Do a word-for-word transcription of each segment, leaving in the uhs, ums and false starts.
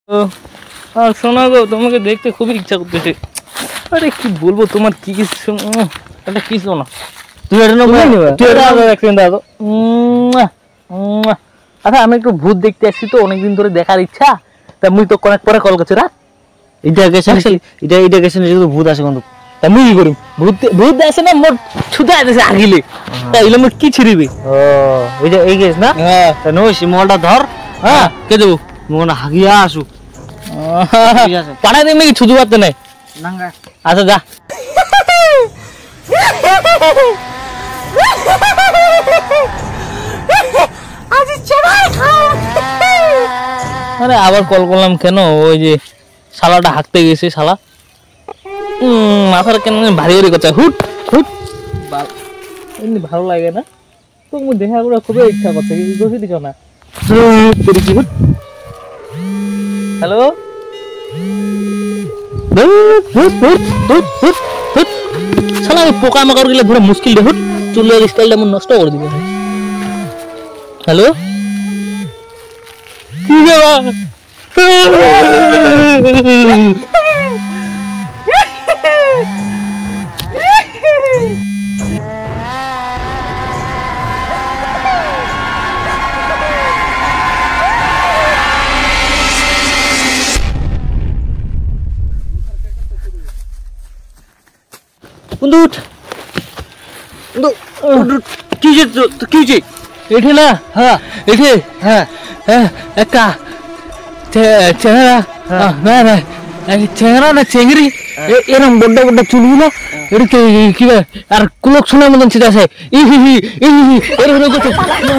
শোনা গো, তোমাকে দেখতে খুবই ইচ্ছা করতেছে। আরে কি বলবো, তোমার কি কিছু একটা কি শোনা, তুই আচ্ছা আমি একটু ভূত দেখতে আসছি তো, অনেকদিন ধরে দেখার ইচ্ছা, তা মুই তো অনেক পরে কল করছি। রা এটা গেছে এটা এটা গেছে ভূত আসে কিন্তু তা মুই কি করি, ভূত ভূত আসে না মোর ছুটে আসতেছে আগিলে, তা এগুলো মোট কি ছিড়িবে। ও এটা এই গেছ না, হ্যাঁ নইস মলটা ধর। হ্যাঁ কে দেবো, মনে হাগিয়া আসু পাড়ায় দেখবে কি ছুটু পারতে নাই। আচ্ছা যা। আরে আবার কল করলাম কেন, ওই যে শালাটা হাঁকতে গেছে, শালা মাথার কেন ভারী ভারী করছে, হুট হুট এমনি ভালো লাগে না তো, দেখা করে খুবই ইচ্ছা করছে, বসে দিছ না। হ্যালো শালা পোকা মাকড় গেলে ধরে মুশকিল রে, হুট চুলের স্টাইলটা মন নষ্ট করে দিবে। হ্যালো কি না, হ্যাঁ এঠে হ্যাঁ হ্যাঁ একা চেহারা না না চেহারা না চেংড়ি, এরকম বড্ড বড্ড চুলগুলো কি আর কুলক শোনার মতন ছিটা আছে, এরকম করছে।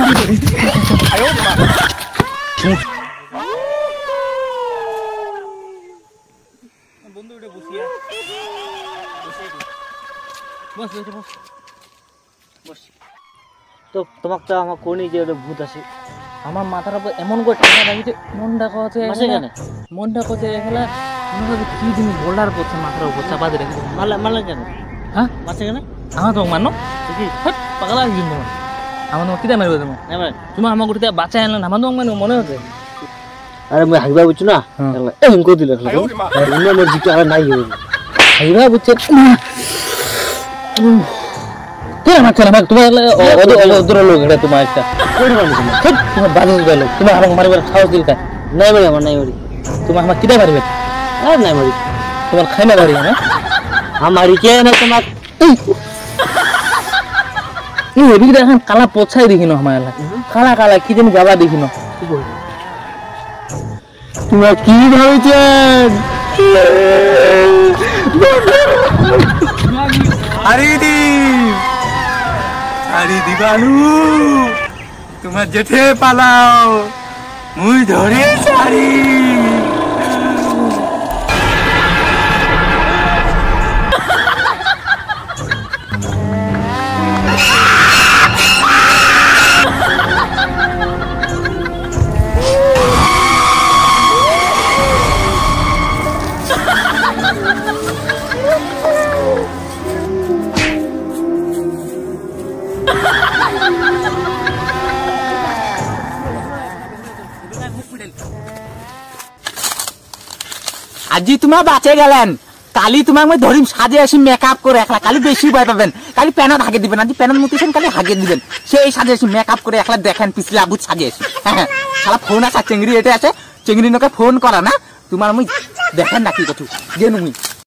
তো তোমাকে তো আমার কোনি যে ভূত আছে, আমার মাথার উপর এমন করে টাকা লাগিয়েছে, মনটা কথা মনটা কথা এগুলা কি জিনিস বোল্ডার করছে মাথার উপর চাপা দিয়ে রেখেছে। মারলে মারলে কেন? হ্যাঁ মারছে কেন? আমার তোমাকে মানো পাগলা কিন্তু তোমার, আমার তোমার কিটা মারবে তোমার, তোমার আমার গোটা বাচ্চা আনলেন, আমার তোমাকে মানে মনে হচ্ছে। আরে আমি হাইবা বুঝছো না, এমন করে দিলে আমার জিটা আর নাই হাইবা বুঝছে তোমার লোক, এটা তোমার একটা তোমার বাজে লোক, তোমার আমার মারিবার সাহস দিল খায় নাই বাড়ি, আমার নাই বাড়ি, তোমার আমার কিটা মারিবে আর নাই বাড়ি, তোমার খাই না বাড়ি না আমার কে না তোমার এখন কালা পছাই দেখিনো আমার এলাকা, কালা কালা কি যেন যাবা দেখিনো। তোমার কি ভাবছেন? আরে দি আরে দিবালু তোমার জেঠে পালাও, মুই ধরে ছাড়ি। আজি তোমার বাঁচে গেলেন, কালি তোমাকে মই ধরিম সাজে আসি মেকআপ করে একলা, কালি বেশি ভয় পাবেন, কালি প্যানত হাগে দিবেন, আজি প্যানত মুতিছেন কালি হাগে দিবেন, সেই সাজে আসি মেকআপ করে একলা দেখেন পিছলে আবুত সাজে আসি। হ্যাঁ শালা ফোন আছে চেংড়ি, এটা আছে চেংড়ি নকে ফোন করা না, তোমার মুই দেখেন না কি কথা যে নুই